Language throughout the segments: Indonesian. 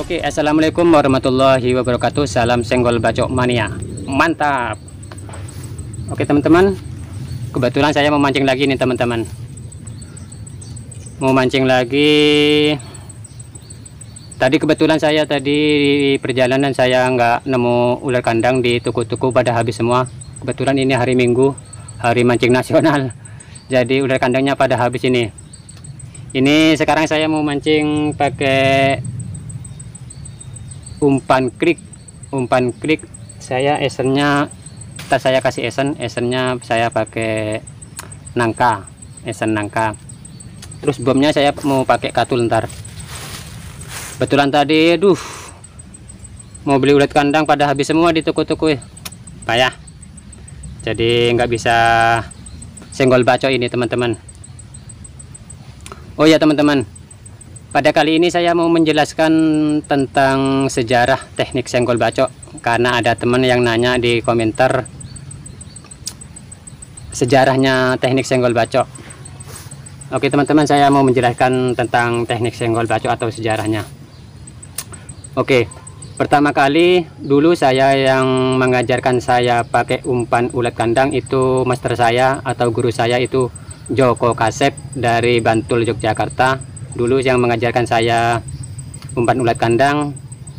Oke, assalamualaikum warahmatullahi wabarakatuh. Salam senggol bacok mania, mantap. Oke teman-teman, kebetulan saya mau mancing lagi nih teman-teman. Mau mancing lagi. Tadi kebetulan saya di perjalanan saya nggak nemu ular kandang di tuku-tuku, pada habis semua. Kebetulan ini hari Minggu, hari mancing nasional. Jadi ular kandangnya pada habis ini. Ini sekarang saya mau mancing pakai umpan klik. Saya esennya, saya kasih esennya saya pakai nangka, esen nangka. Terus bomnya saya mau pakai katul ntar. Betulan tadi mau beli ulat kandang pada habis semua di toko-toko, payah. Jadi nggak bisa senggol bacok ini teman-teman. Oh ya teman-teman, pada kali ini saya mau menjelaskan tentang sejarah teknik senggol bacok, karena ada teman yang nanya di komentar sejarahnya teknik senggol bacok. Oke teman-teman, saya mau menjelaskan tentang teknik senggol bacok atau sejarahnya. Oke, pertama kali dulu saya yang mengajarkan saya pakai umpan ulat kandang itu master saya atau guru saya itu Joko Kasep dari Bantul, Yogyakarta. Dulu yang mengajarkan saya umpan ulat kandang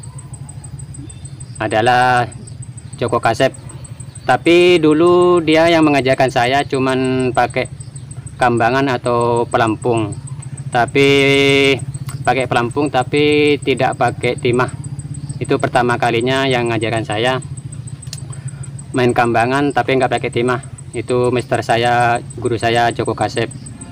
adalah Joko Kasep. Tapi dulu dia yang mengajarkan saya cuman pakai kambangan atau pelampung. Tapi pakai pelampung tapi tidak pakai timah. Itu pertama kalinya yang mengajarkan saya main kambangan tapi nggak pakai timah. Itu mister saya, guru saya Joko Kasep.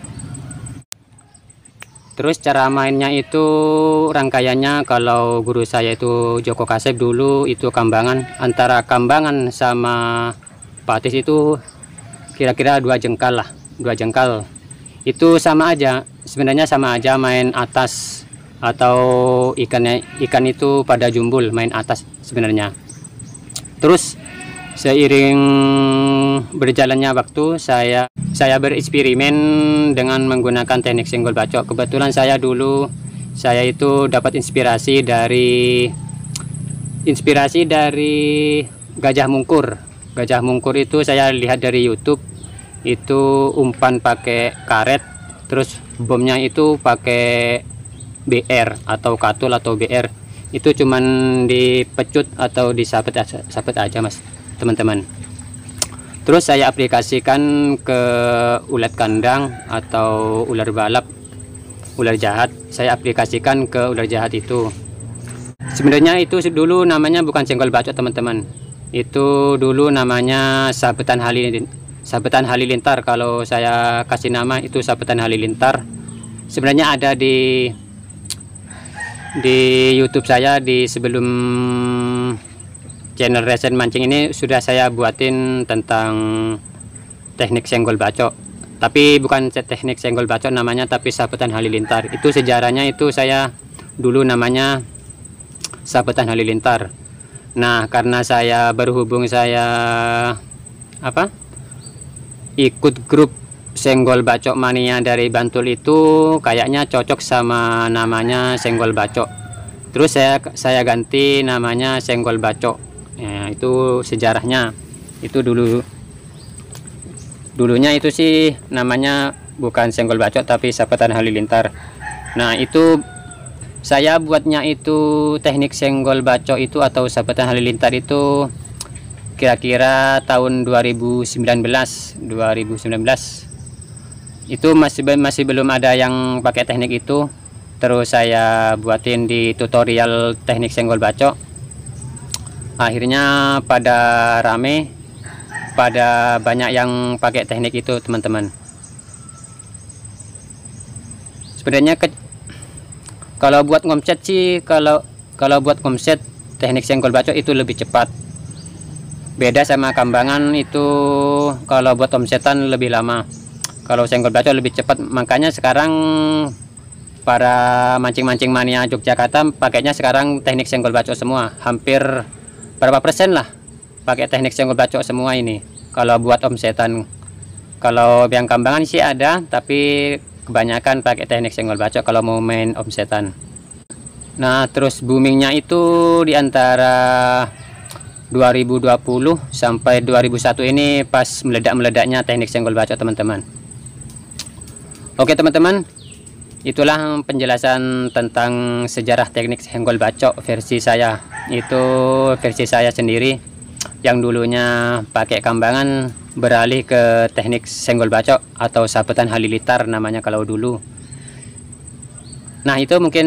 Terus cara mainnya itu rangkaiannya, kalau guru saya itu Joko Kasep dulu itu kambangan, antara kambangan sama patis itu kira-kira 2 jengkal lah, 2 jengkal. Itu sama aja, sebenarnya sama aja main atas, atau ikan itu pada jumbul main atas sebenarnya. Terus seiring berjalannya waktu saya bereksperimen dengan menggunakan teknik senggol bacok. Kebetulan saya itu dapat inspirasi dari Gajah Mungkur. Gajah Mungkur itu saya lihat dari YouTube, itu umpan pakai karet, terus bomnya itu pakai BR atau katul atau BR. Itu cuman dipecut atau disabet aja mas teman-teman. Terus saya aplikasikan ke ulat kandang atau ular balap, ular jahat. Saya aplikasikan ke ular jahat itu. Sebenarnya itu dulu namanya bukan senggol bacok teman-teman. Itu dulu namanya sabetan halilintar. Kalau saya kasih nama itu sabetan halilintar. Sebenarnya ada di YouTube saya, di sebelum channel Resen Mancing ini sudah saya buatin tentang teknik senggol bacok. Tapi bukan teknik senggol bacok namanya, tapi sabetan halilintar. Itu sejarahnya itu saya dulu namanya sabetan halilintar. Nah, karena saya berhubung ikut grup senggol bacok mania dari Bantul itu kayaknya cocok sama namanya senggol bacok. Terus saya ganti namanya senggol bacok. Ya, itu sejarahnya. Itu dulunya itu sih namanya bukan senggol bacok tapi sabetan halilintar. Nah, itu saya buatnya itu teknik senggol bacok itu atau sabetan halilintar itu kira-kira tahun 2019. Itu masih belum ada yang pakai teknik itu. Terus saya buatin di tutorial teknik senggol bacok. Akhirnya pada rame, pada banyak yang pakai teknik itu teman-teman. Sebenarnya kalau buat ngomset sih, kalau buat ngomset teknik senggol bacok itu lebih cepat. Beda sama kambangan itu, kalau buat omsetan lebih lama. Kalau senggol bacok lebih cepat. Makanya sekarang para mancing-mancing mania Yogyakarta pakainya sekarang teknik senggol bacok semua. Hampir berapa persen lah pakai teknik senggol bacok semua ini kalau buat omsetan. Kalau yang kambangan sih ada, tapi kebanyakan pakai teknik senggol bacok kalau mau main omsetan. Nah, terus boomingnya itu di antara 2020 sampai 2001 ini pas meledak-meledaknya teknik senggol bacok, teman-teman. Oke teman-teman, itulah penjelasan tentang sejarah teknik senggol bacok versi saya. Itu versi saya sendiri yang dulunya pakai kambangan beralih ke teknik senggol bacok atau sabetan halilintar namanya kalau dulu. Nah, itu mungkin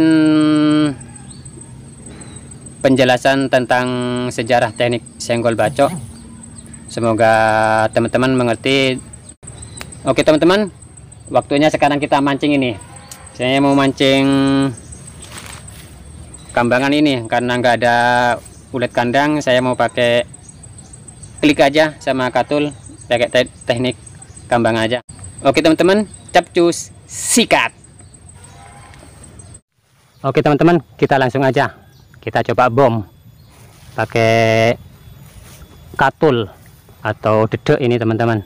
penjelasan tentang sejarah teknik senggol bacok. Semoga teman-teman mengerti. Oke teman-teman, waktunya sekarang kita mancing ini. Saya mau mancing kambangan ini karena nggak ada ulet kandang. Saya mau pakai klik aja sama katul, pakai teknik kambang aja. Oke teman-teman, capcus sikat. Oke teman-teman, kita langsung aja. Kita coba bom pakai katul atau dedek ini teman-teman.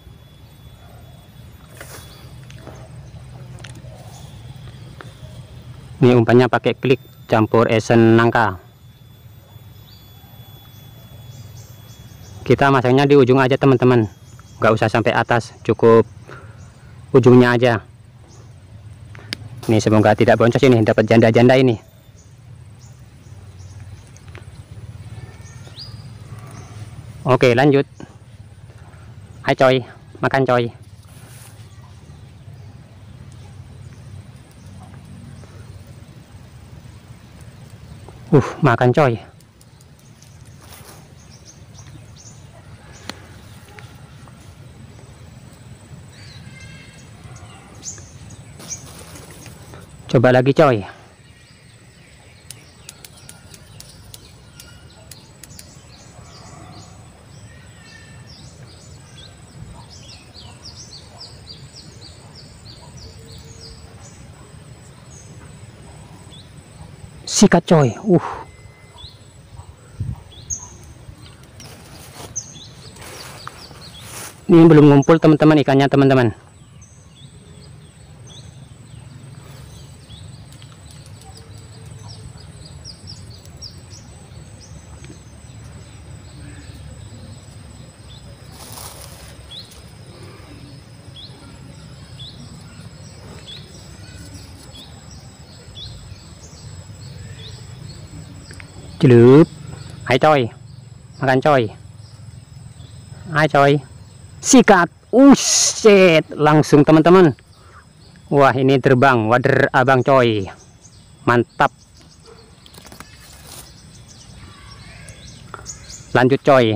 Ini umpannya pakai klik campur esen nangka. Kita masangnya di ujung aja teman-teman, nggak usah sampai atas, cukup ujungnya aja. Ini semoga tidak boncos, ini dapat janda-janda ini. Oke lanjut. Hai coy, makan coy. Makan coy. Coba lagi coy. Sikat coy. Ini belum ngumpul teman-teman ikannya teman-teman. Celup. Hai coy, makan coy. Hai coy, sikat. Shit, langsung teman-teman. Wah, ini terbang wader abang coy, mantap. Lanjut coy.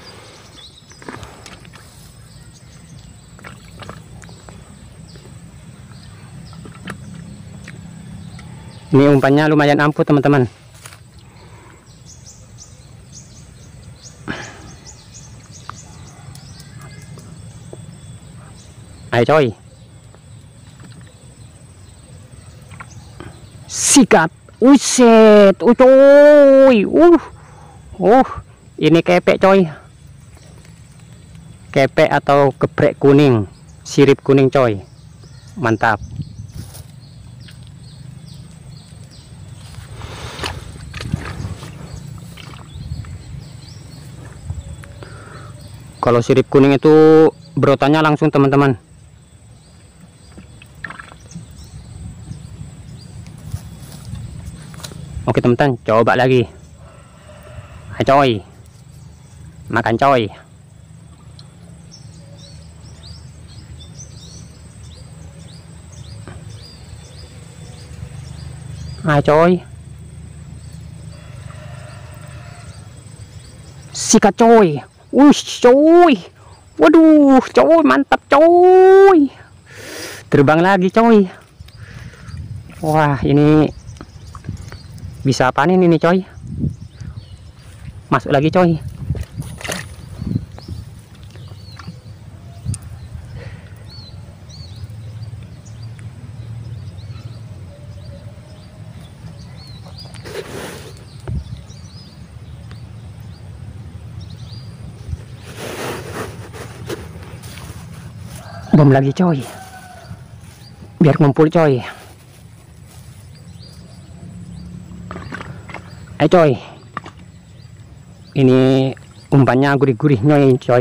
Ini umpannya lumayan ampuh teman-teman. Ayo coy, sikat. Uset, coy. Ini kepek coy, kepek atau geprek kuning, sirip kuning coy, mantap. Kalau sirip kuning itu berotannya langsung teman-teman. Oke teman-teman, coba lagi. Hai coy, makan coy. Hai coy, sikat coy. Coy, waduh coy, mantap coy, terbang lagi coy. Wah, ini bisa panen ini coy. Masuk lagi coy. Bom lagi coy, biar ngumpul coy. Ayo coy, ini umpannya gurih-gurih nyoy coy.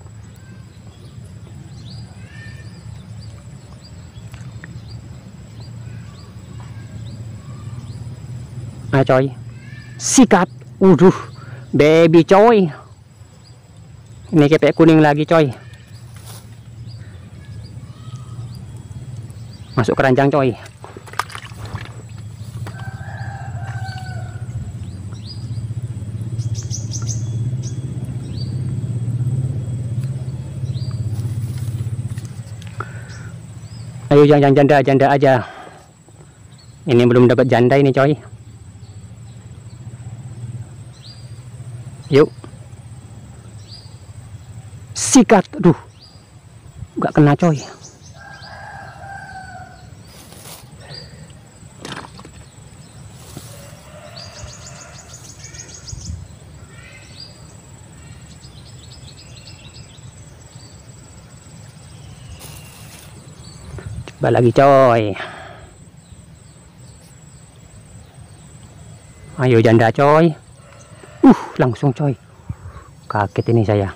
Ayo coy, sikat. Baby coy, ini kepek kuning lagi coy. Masuk keranjang coy. Ayo jangan janda aja. Ini belum dapat janda ini coy. Yuk, sikat. Aduh, nggak kena coy. Coba lagi coy. Ayo janda coy. Langsung coy. Kaget ini saya.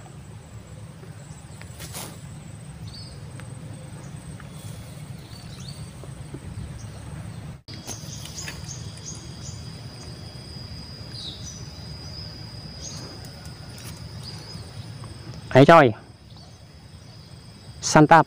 Ayo coy. Santap.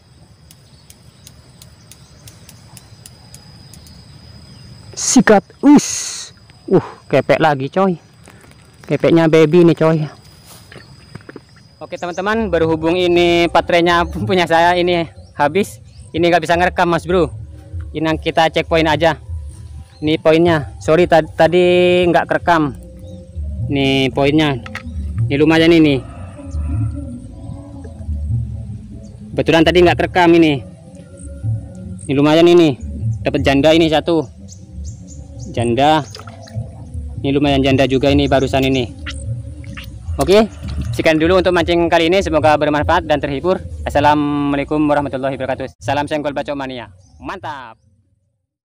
Sikat. Kepek lagi coy. Kepeknya baby nih coy. Oke teman-teman, berhubung ini baterainya punya saya ini habis, ini nggak bisa ngerekam mas bro. Ini kita cek poin aja. Ini poinnya. Sorry tadi nggak kerekam. Nih poinnya. Ini lumayan ini. Betulan tadi nggak kerekam ini. Ini lumayan ini. Dapat janda ini satu. Janda. Ini lumayan janda juga ini barusan ini. Oke, sekian dulu untuk mancing kali ini. Semoga bermanfaat dan terhibur. Assalamualaikum warahmatullahi wabarakatuh. Salam senggol bacok mania. Mantap.